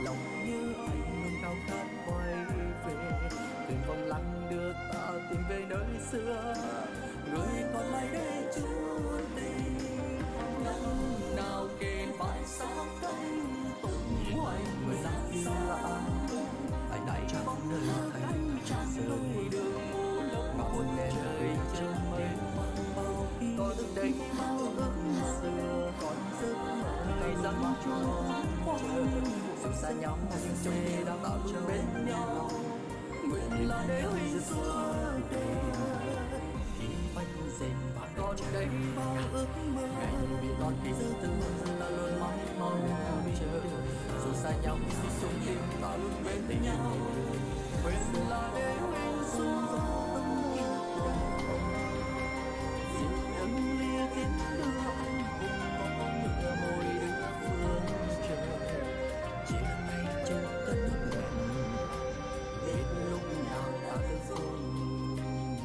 lòng như anh luôn khao khát quay về. Thuyền vòng lặng đưa ta tìm về nơi xưa, người còn lại để chút tình. Năm nào kề vai sát cánh tung hoành người gian xa, anh đại bóng nơi thành tràn đôi đường mù lốc mà buồn đen đời trong mây. Còn đây bao ước xưa, còn giấc mơ ngày răng chúa chờ. Dù xa nhau nhưng trong tim ta luôn bên nhau, nguyện là để hình suốt đời. Khi bánh rền và còn đây bao ước mơ, ngày bị đón khi giấc tư ta luôn mong mong chờ. Dù xa nhau nhưng trong tim ta luôn bên nhau, nguyện là để hình suốt đời. Lia tiếng đưa anh cùng có ngựa môi đưa phương trời. Chỉ là ngày trong cơn nước ngầm, đến lúc nào ta tới cùng.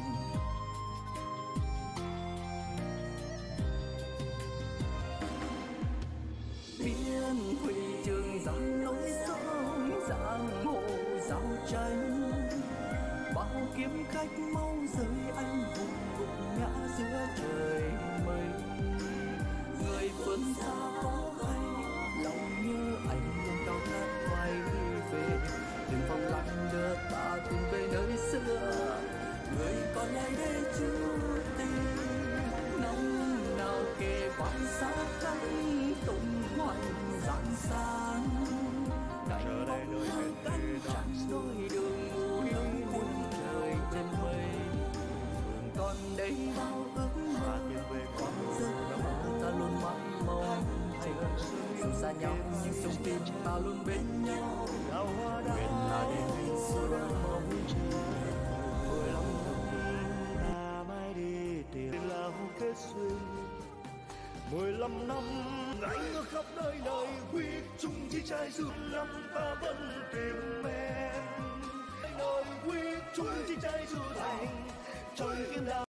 Biên thủy trường dòng lối sông, giang hồ giao tranh. Bao kiếm khách mau rơi anh hùng gục ngã giữa trời mây. Người phương xa có hay, lòng như anh luôn cao khát quay về. Đừng vòng lặng đưa ta tìm về nơi xưa, người còn lại để chút tình. Năm nào kề vai sát cánh tung hoành rạng sáng, đành bóng hơi cánh chẳng đôi đường mù lông buồn trời trên mây. Còn đây bao ước mơ, còn giấc mơ ta luôn mong mong chờ. Dù xa nhau nhưng trong tim ta luôn bên nhau, nguyện là để mình suốt mong chờ. 15 năm ta mãi đi tìm là kết duyên. 15 năm anh ở khắp nơi nơi quyết chung chi trai dù năm ta vẫn tìm em. Nơi quyết chung chi trai dù thành trời kiếm đạo.